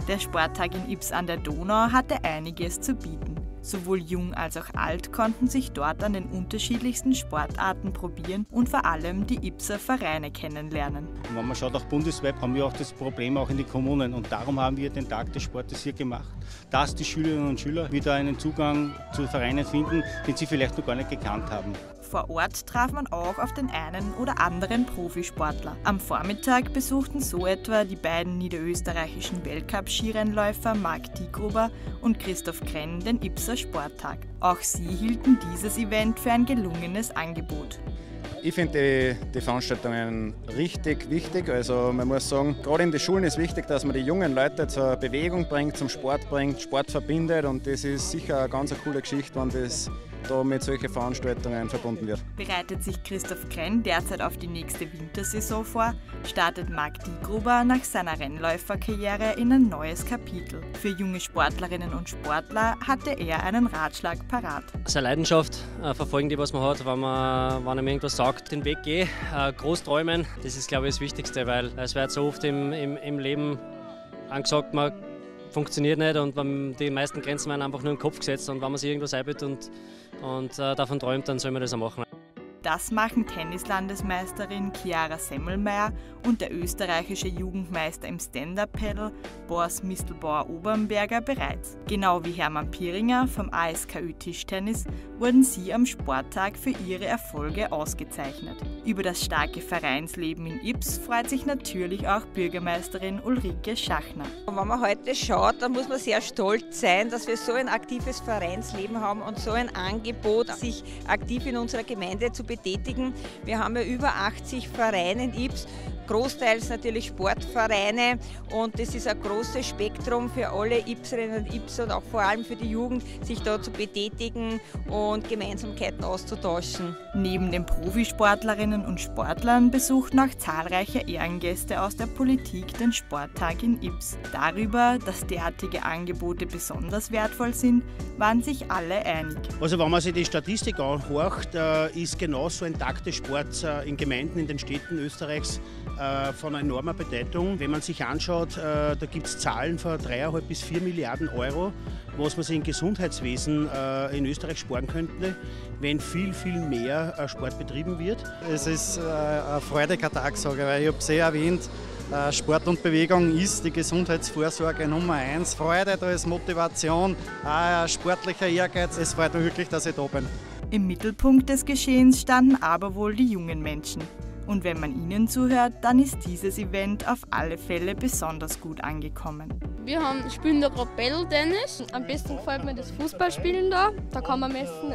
Der Sporttag in Ybbs an der Donau hatte einiges zu bieten. Sowohl jung als auch alt konnten sich dort an den unterschiedlichsten Sportarten probieren und vor allem die Ybbser Vereine kennenlernen. Und wenn man schaut, auch bundesweit haben wir auch das Problem auch in den Kommunen. Und darum haben wir den Tag des Sportes hier gemacht, dass die Schülerinnen und Schüler wieder einen Zugang zu Vereinen finden, den sie vielleicht noch gar nicht gekannt haben. Vor Ort traf man auch auf den einen oder anderen Profisportler. Am Vormittag besuchten so etwa die beiden niederösterreichischen Weltcup-Skirennläufer Marc Diegruber und Christoph Krenn den Ybbser Sporttag. Auch sie hielten dieses Event für ein gelungenes Angebot. Ich finde die Veranstaltungen richtig wichtig. Also man muss sagen, gerade in den Schulen ist wichtig, dass man die jungen Leute zur Bewegung bringt, zum Sport bringt, Sport verbindet, und das ist sicher eine ganz coole Geschichte, wenn das da mit solchen Veranstaltungen verbunden wird. Bereitet sich Christoph Krenn derzeit auf die nächste Wintersaison vor, startet Marc Diegruber nach seiner Rennläuferkarriere in ein neues Kapitel. Für junge Sportlerinnen und Sportler hatte er einen Ratschlag parat. Seine Leidenschaft verfolgen, die was man hat, wenn einem irgendwas sagt, den Weg gehen, groß träumen, das ist, glaube ich, das Wichtigste, weil es wird so oft im Leben angesagt, man funktioniert nicht, und die meisten Grenzen werden einfach nur im Kopf gesetzt, und wenn man sich irgendwas einbildet und davon träumt, dann soll man das auch machen. Das machen Tennislandesmeisterin Chiara Semmelmeier und der österreichische Jugendmeister im Stand-Up-Paddle Boris Mistelbauer-Obernberger bereits. Genau wie Hermann Piringer vom ASKÖ Tischtennis wurden sie am Sporttag für ihre Erfolge ausgezeichnet. Über das starke Vereinsleben in Ybbs freut sich natürlich auch Bürgermeisterin Ulrike Schachner. Wenn man heute schaut, dann muss man sehr stolz sein, dass wir so ein aktives Vereinsleben haben und so ein Angebot, sich aktiv in unserer Gemeinde zu betätigen. Wir haben ja über 80 Vereine in Ybbs, großteils natürlich Sportvereine, und es ist ein großes Spektrum für alle Ybbserinnen und Ybbser und auch vor allem für die Jugend, sich da zu betätigen und Gemeinsamkeiten auszutauschen. Neben den Profisportlerinnen und Sportlern besuchten auch zahlreiche Ehrengäste aus der Politik den Sporttag in Ybbs. Darüber, dass derartige Angebote besonders wertvoll sind, waren sich alle einig. Also wenn man sich die Statistik anhört, ist genau so ein Tag des Sports in Gemeinden, in den Städten Österreichs von enormer Bedeutung. Wenn man sich anschaut, da gibt es Zahlen von 3,5 bis 4 Milliarden Euro, was man sich im Gesundheitswesen in Österreich sparen könnte, wenn viel, viel mehr Sport betrieben wird. Es ist ein freudiger Tag, sage ich, weil ich habe es erwähnt, Sport und Bewegung ist die Gesundheitsvorsorge Nummer 1. Freude, da ist Motivation, auch ein sportlicher Ehrgeiz. Es freut mich wirklich, dass ich da bin. Im Mittelpunkt des Geschehens standen aber wohl die jungen Menschen. Und wenn man ihnen zuhört, dann ist dieses Event auf alle Fälle besonders gut angekommen. Wir spielen da gerade Paddle-Tennis. Am besten gefällt mir das Fußballspielen da. Da kann man messen,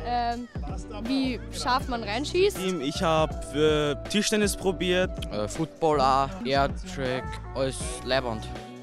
wie scharf man reinschießt. Ich habe Tischtennis probiert. Football auch, Airtrack, alles leibend.